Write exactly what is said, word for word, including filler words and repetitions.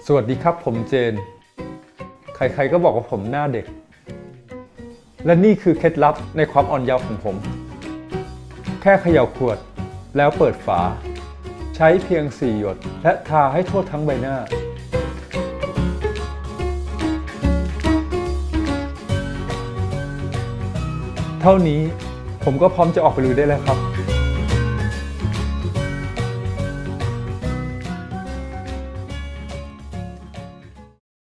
สวัสดีครับผมเจนใครๆก็บอกว่าผมหน้าเด็กและนี่คือเคล็ดลับในความอ่อนเยาว์ของผมแค่เขย่าขวดแล้วเปิดฝาใช้เพียงสี่หยดและทาให้ทั่วทั้งใบหน้าเท่านี้ผมก็พร้อมจะออกไปลุยได้แล้วครับ